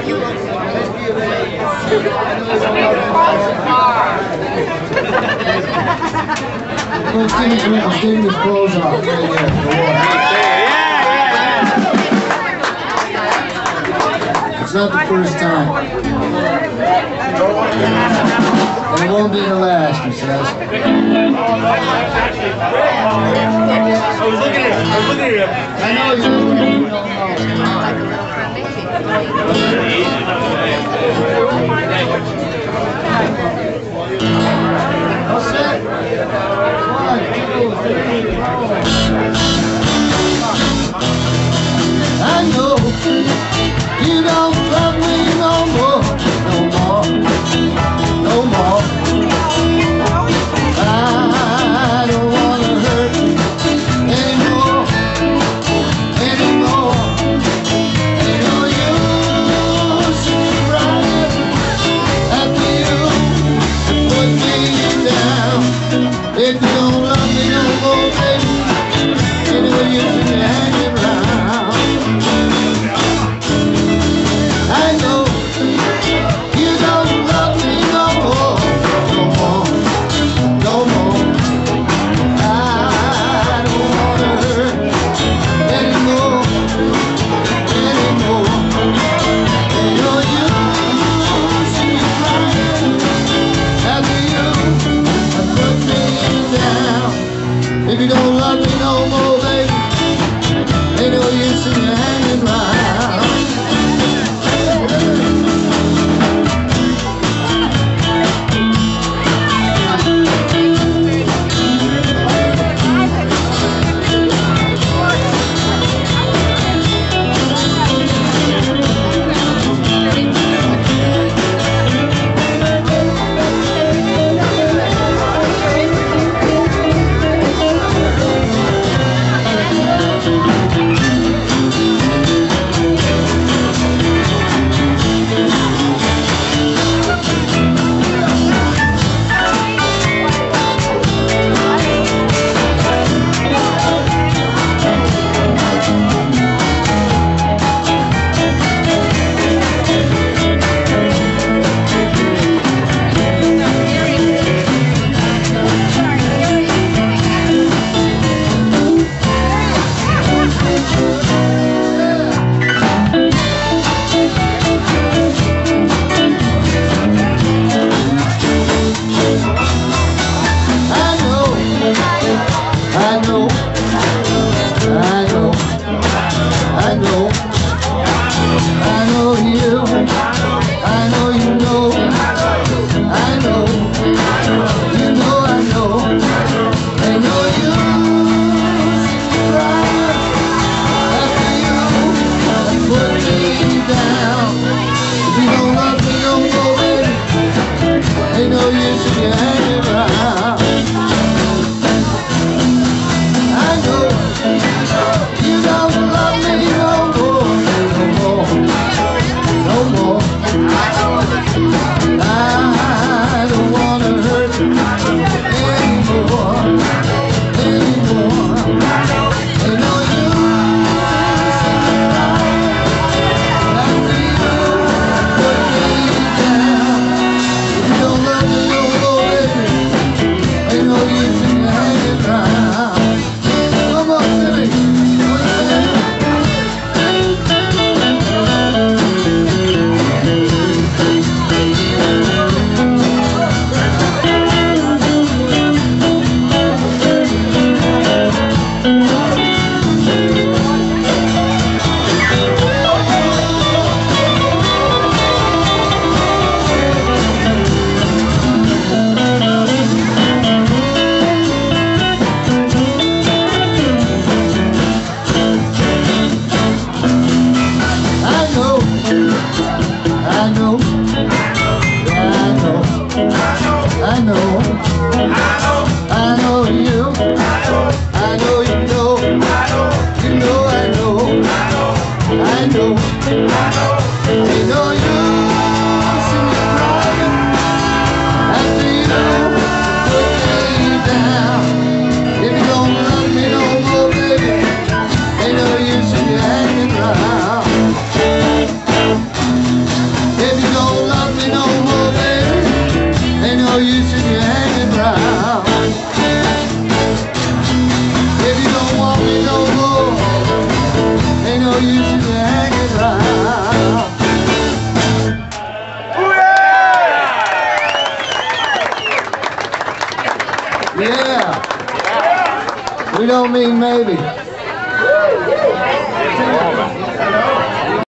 Take his clothes off. It's not the first time. And it won't be the last, he says. I was looking at him. I know you're looking at What's that? 1, 2, 3, 4. I know you don't love me no more, no more. I don't want to hurt you anymore. Ain't no use in crying after you put me down. If you don't love me no more, baby, ain't no use in hanging around. I know you don't love me no more, no more. I don't want to hurt anymore. Ain't no use in you crying after you put me down. If you don't love me no more, baby, ain't no use in you hanging around. you should hang around. Yeah. We don't mean maybe.